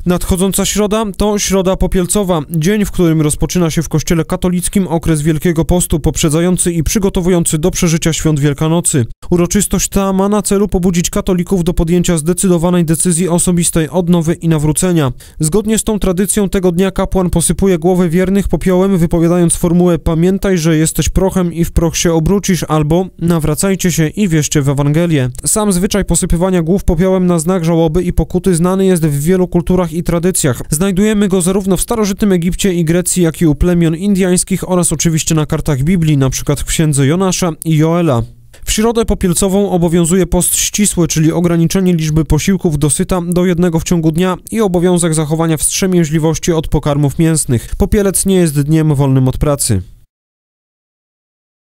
Nadchodząca środa to Środa Popielcowa, dzień, w którym rozpoczyna się w Kościele katolickim okres Wielkiego Postu, poprzedzający i przygotowujący do przeżycia świąt Wielkanocy. Uroczystość ta ma na celu pobudzić katolików do podjęcia zdecydowanej decyzji osobistej odnowy i nawrócenia. Zgodnie z tą tradycją tego dnia kapłan posypuje głowy wiernych popiołem, wypowiadając formułę „Pamiętaj, że jesteś prochem i w proch się obrócisz” albo „Nawracajcie się i wierzcie w Ewangelię”. Sam zwyczaj posypywania głów popiołem na znak żałoby i pokuty znany jest w wielu kulturach i tradycjach. Znajdujemy go zarówno w starożytnym Egipcie i Grecji, jak i u plemion indiańskich oraz oczywiście na kartach Biblii, np. w księdze Jonasza i Joela. W Środę Popielcową obowiązuje post ścisły, czyli ograniczenie liczby posiłków dosyta do 1 w ciągu dnia i obowiązek zachowania wstrzemięźliwości od pokarmów mięsnych. Popielec nie jest dniem wolnym od pracy.